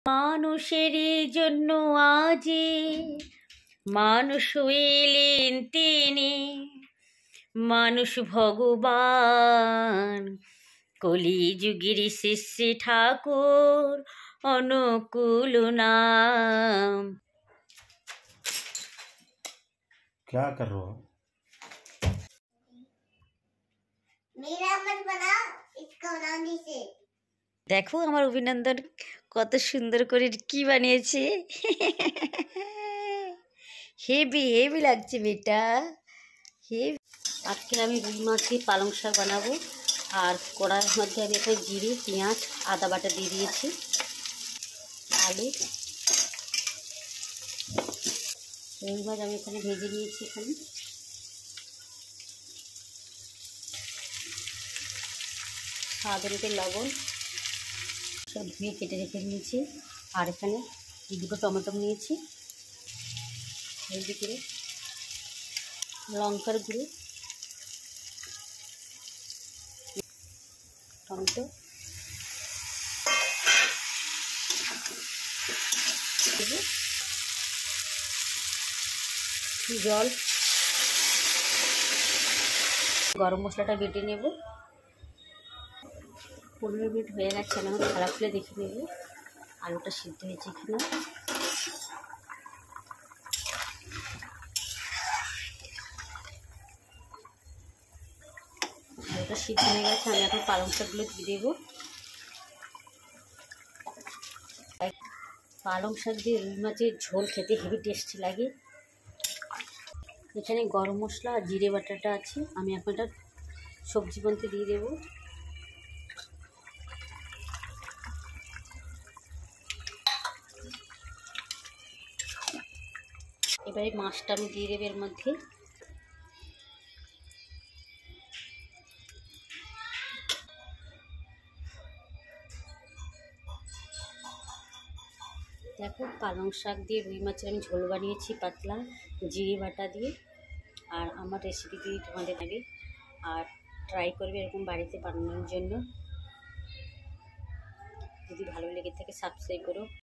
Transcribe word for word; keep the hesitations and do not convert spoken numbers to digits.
মানুষের জন্য আজি মানুষ হইলেন তিনি, মানুষ ভগবান কলিযুগের শিষ্যে ঠাকুর অনুকূল নাম। क्या कर रहे हो? मेरा मत बना, इसका बना दीजिए। দেখো আমার অভিনন্দন কত সুন্দর করে কি বানিয়েছে। হেভি হেভি লাগছে বেটা, হেভি। আজকে আমি রুই মাছ দিয়ে পালং শাক বানাবো। আর কড়াইয়ের মধ্যে আমি এখানে জিরে পেঁয়াজ আদা বাটা দিয়ে দিয়েছি, আলু রুই মাছ আমি এখানে ভেজে নিয়েছি। এখানে স্বাদ অনুযায়ী লবণ সব ধুয়ে কেটে রেখে নিয়েছি। আর এখানে দুটো টমেটো নিয়েছি, হলদি করে লঙ্কার গুঁড়ো, টমেটো জল, গরম মশলাটা বেটে নেব। পনেরো মিনিট হয়ে গেছে, আমি এখন থালা খুলে দেখে নেব আলুটা সিদ্ধ হয়েছে কিনা। আলুটা সিদ্ধ হয়ে গেছে, আমি এখন পালং শাকগুলো দিয়ে দেবো। পালং শাক দিয়ে রুই মাছের ঝোল খেতে হেভি টেস্টি লাগে। এখানে গরম মশলা আর জিরে বাটাটা আছে, আমি এখন এটা সবজি বলতে দিয়ে দেবো। এবারে মাছটা আমি দিয়ে দেবো এর মধ্যে। দেখো পালং শাক দিয়ে রুই মাছের আমি ঝোল বানিয়েছি পাতলা জিরে বাটা দিয়ে। আর আমার রেসিপি যদি তোমাদের লাগে আর ট্রাই করবে এরকম বাড়িতে বানানোর জন্য। যদি ভালো লেগে থাকে সাবস্ক্রাইব করো।